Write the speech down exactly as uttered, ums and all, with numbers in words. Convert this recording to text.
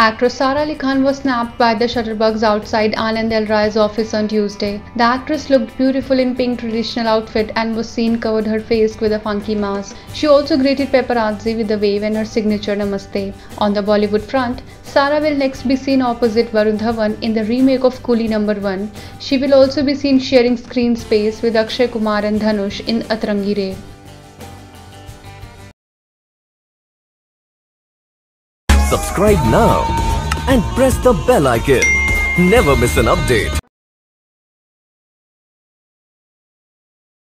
Actress Sara Ali Khan was snapped by the shutterbugs outside Anand L Rai's office on Tuesday. The actress looked beautiful in pink traditional outfit and was seen covered her face with a funky mask. She also greeted paparazzi with a wave and her signature namaste. On the Bollywood front, Sara will next be seen opposite Varun Dhawan in the remake of Coolie Number One. She will also be seen sharing screen space with Akshay Kumar and Dhanush in Atrangi Re. Subscribe now and press the bell icon. Never miss an update.